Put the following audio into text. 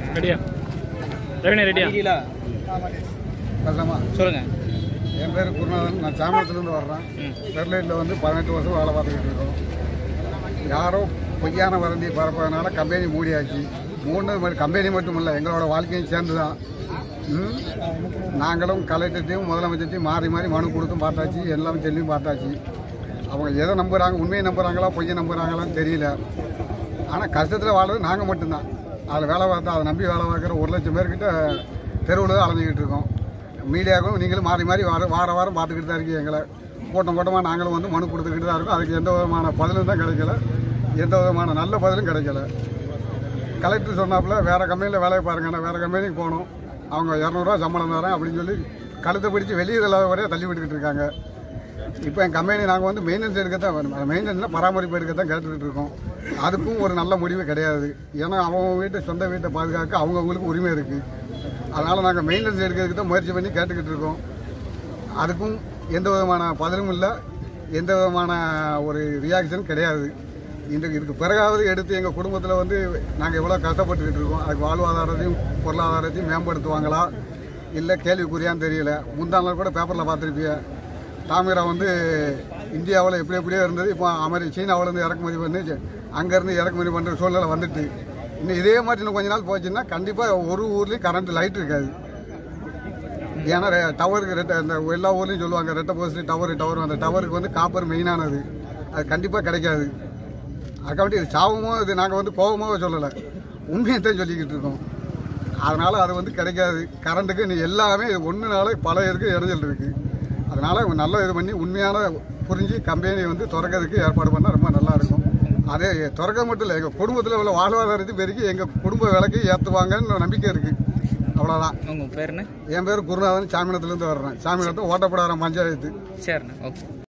ரெடியா ரவினே ரெடியா கஷ்டமா சொல்லுங்க. என் பேர் குருநாதன். நான் சாமரத்துலேருந்து வர்றேன். ஸ்டெர்லைட்டில் வந்து 18 வருஷம் வேலை பார்த்துக்கிட்டு இருக்கோம். யாரோ பொய்யான வதந்தி பரப்பதுனால கம்பெனி மூடியாச்சு. மூணு கம்பெனி மட்டும் இல்லை, எங்களோட வாழ்க்கையும் சேர்ந்து தான். நாங்களும் கலெக்டர்ட்டையும் முதலமைச்சர்ட்டையும் மாறி மாறி மனு கொடுத்தும் பார்த்தாச்சு, எல்லாமே சொல்லியும் பார்த்தாச்சு. அவங்க எதை நம்புகிறாங்க, உண்மையை நம்புகிறாங்களா பொய்யை நம்புகிறாங்களான்னு தெரியல. ஆனால் கஷ்டத்தில் வாழ்றது நாங்கள் மட்டும்தான். அதில் வேலை பார்த்தா அதை நம்பி வேலை பார்க்குற 1 லட்சம் பேர்கிட்ட தெருவில் தான் அலைஞ்சிக்கிட்டு இருக்கோம். மீடியாவுக்கும் நீங்களும் மாறி மாறி வாரம் பார்த்துக்கிட்டு தான் இருக்கீங்க. எங்களை கூட்டமாக நாங்களும் வந்து மனு கொடுத்துக்கிட்டு தான் இருக்கோம். அதுக்கு எந்த விதமான பதிலும் தான் கிடைக்கல, எந்த விதமான நல்ல பதிலும் கிடைக்கல. கலெக்டர் சொன்னாப்புல வேறு கம்பெனியில் வேலையை பாருங்க, நான் வேறு கம்பெனிக்கு போகணும், அவங்க 200 ரூபா சம்பளம் தரேன் அப்படின்னு சொல்லி கழுத்தை பிடிச்சி வெளியே இல்லாத வரையாக தள்ளி விட்டுக்கிட்டு இருக்காங்க. இப்போ என் கம்பெனி நாங்கள் வந்து மெயின்டெனன்ஸ் எடுக்கத்தான், மெயின்டெனன்ஸில் பராமரிப்பு எடுக்கத்தான் கேட்டுக்கிட்டு இருக்கோம். அதுக்கும் ஒரு நல்ல முடிவு கிடையாது. ஏன்னா அவங்க வீட்டை சொந்த வீட்டை பாதுகாக்க அவங்கவுங்களுக்கு உரிமை இருக்குது. அதனால் நாங்கள் மெயின்டெனன்ஸ் எடுக்கிறதுக்கு தான் முயற்சி பண்ணி கேட்டுக்கிட்டு இருக்கோம். அதுக்கும் எந்த விதமான பதிலும் இல்லை, எந்த விதமான ஒரு ரியாக்ஷன் கிடையாது. இதுக்கு பிறகாவது எடுத்து எங்கள் குடும்பத்தில் வந்து நாங்கள் எவ்வளோ கஷ்டப்பட்டுக்கிட்டு இருக்கோம், அதுக்கு வாழ்வாதாரத்தையும் பொருளாதாரத்தையும் மேம்படுத்துவாங்களா இல்லை கேள்விக்குறியான்னு தெரியல. முந்தா நாள் கூட பேப்பரில் பார்த்துருப்பீங்க, தாமிரா வந்து இந்தியாவில் எப்படியோ இருந்தது, இப்போ சீனாவிலேருந்து இறக்குமதி பண்ணி அங்கேருந்து இறக்குமதி பண்ணுற சூழ்நிலை வந்துட்டு, இன்னும் இதே மாதிரி இன்னும் கொஞ்ச நாள் போச்சுன்னா கண்டிப்பாக ஒரு ஊர்லேயும் கரண்ட் லைட் இருக்காது. ஏன்னா டவருக்கு அந்த எல்லா ஊர்லேயும் சொல்லுவாங்க ரெட்டை போஸ்ட் டவர், அந்த டவருக்கு வந்து காப்பர் மெயினானது, அது கண்டிப்பாக கிடைக்காது. அதுக்காண்டி இது சாவமோ இது நாங்கள் வந்து கோபமாக சொல்லலை, உண்மையைத்தான் சொல்லிக்கிட்டு இருக்கோம். அதனால் அது வந்து கிடைக்காது. கரண்ட்டுக்கு இன்னும் எல்லாமே இது ஒன்றுனால பல இருக்குது, இடைஞ்சல் இருக்குது. அதனால் நல்ல இது பண்ணி உண்மையான புரிஞ்சு கம்பெனி வந்து திறக்கிறதுக்கு ஏற்பாடு பண்ணால் ரொம்ப நல்லாயிருக்கும். அதே திறக்க மட்டும் இல்லை, எங்கள் குடும்பத்தில் உள்ள வாழ்வாதாரத்தை பெருக்கி எங்கள் குடும்ப விலைக்கு ஏற்றுவாங்கன்னு நம்பிக்கை இருக்குது. அவ்வளோதான். உங்கள் பேர் என்ன? என் பேர் குருநாதன். சாமினத்துலேருந்து வர்றேன். சாமினத்தை ஓட்டப்படாரம் பஞ்சாயத்து. சரிண்ணா, ஓகே.